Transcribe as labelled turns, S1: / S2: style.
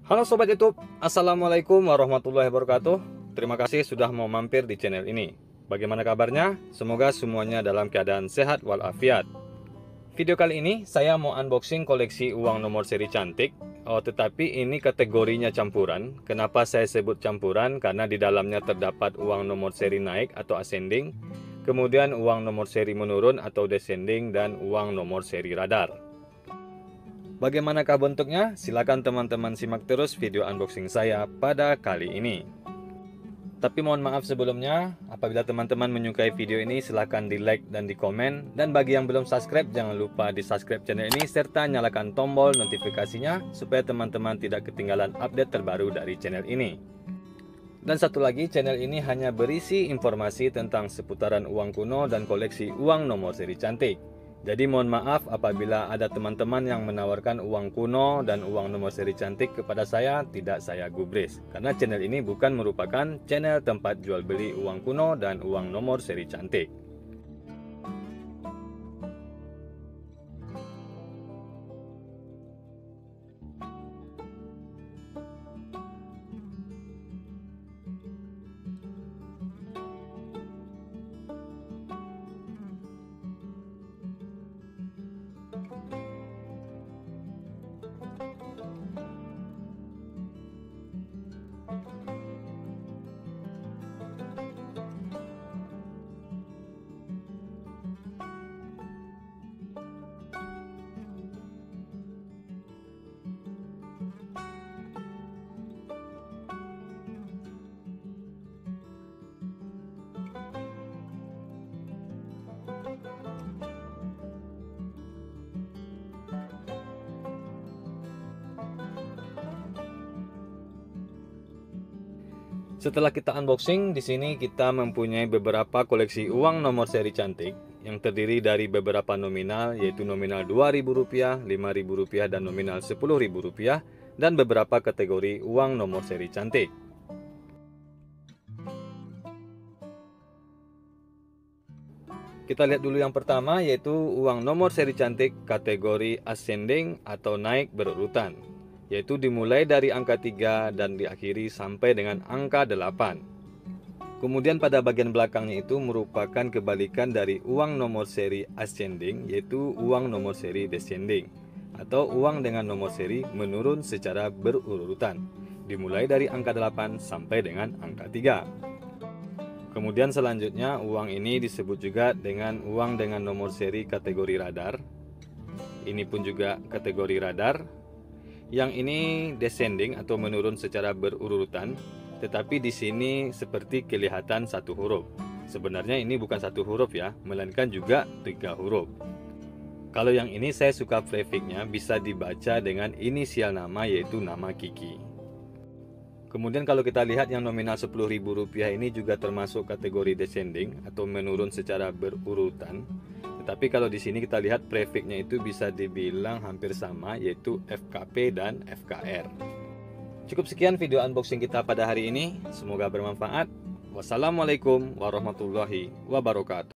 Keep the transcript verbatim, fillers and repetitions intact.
S1: Halo Sobat YouTube, Assalamualaikum warahmatullahi wabarakatuh. Terima kasih sudah mau mampir di channel ini. Bagaimana kabarnya? Semoga semuanya dalam keadaan sehat walafiat. Video kali ini saya mau unboxing koleksi uang nomor seri cantik. Oh, tetapi ini kategorinya campuran. Kenapa saya sebut campuran? Karena di dalamnya terdapat uang nomor seri naik atau ascending, kemudian uang nomor seri menurun atau descending, dan uang nomor seri radar. Bagaimanakah bentuknya? Silakan teman-teman simak terus video unboxing saya pada kali ini. Tapi mohon maaf sebelumnya, apabila teman-teman menyukai video ini silakan di like dan di komen. Dan bagi yang belum subscribe, jangan lupa di subscribe channel ini serta nyalakan tombol notifikasinya supaya teman-teman tidak ketinggalan update terbaru dari channel ini. Dan satu lagi, channel ini hanya berisi informasi tentang seputaran uang kuno dan koleksi uang nomor seri cantik. Jadi mohon maaf apabila ada teman-teman yang menawarkan uang kuno dan uang nomor seri cantik kepada saya, tidak saya gubris. Karena channel ini bukan merupakan channel tempat jual beli uang kuno dan uang nomor seri cantik. Setelah kita unboxing, di sini kita mempunyai beberapa koleksi uang nomor seri cantik yang terdiri dari beberapa nominal, yaitu nominal dua ribu rupiah, lima ribu rupiah, dan nominal sepuluh ribu rupiah, dan beberapa kategori uang nomor seri cantik. Kita lihat dulu yang pertama, yaitu uang nomor seri cantik kategori ascending atau naik berurutan, yaitu dimulai dari angka tiga dan diakhiri sampai dengan angka delapan. Kemudian pada bagian belakangnya itu merupakan kebalikan dari uang nomor seri ascending, yaitu uang nomor seri descending atau uang dengan nomor seri menurun secara berurutan, dimulai dari angka delapan sampai dengan angka tiga. Kemudian selanjutnya uang ini disebut juga dengan uang dengan nomor seri kategori radar. Ini pun juga kategori radar. Yang ini descending atau menurun secara berurutan, tetapi di sini seperti kelihatan satu huruf. Sebenarnya ini bukan satu huruf ya, melainkan juga tiga huruf. Kalau yang ini saya suka prefiknya bisa dibaca dengan inisial nama, yaitu nama Kiki. Kemudian kalau kita lihat yang nominal sepuluh ribu rupiah ini juga termasuk kategori descending atau menurun secara berurutan. Tetapi kalau di sini kita lihat prefiknya itu bisa dibilang hampir sama, yaitu F K P dan F K R. Cukup sekian video unboxing kita pada hari ini. Semoga bermanfaat. Wassalamualaikum warahmatullahi wabarakatuh.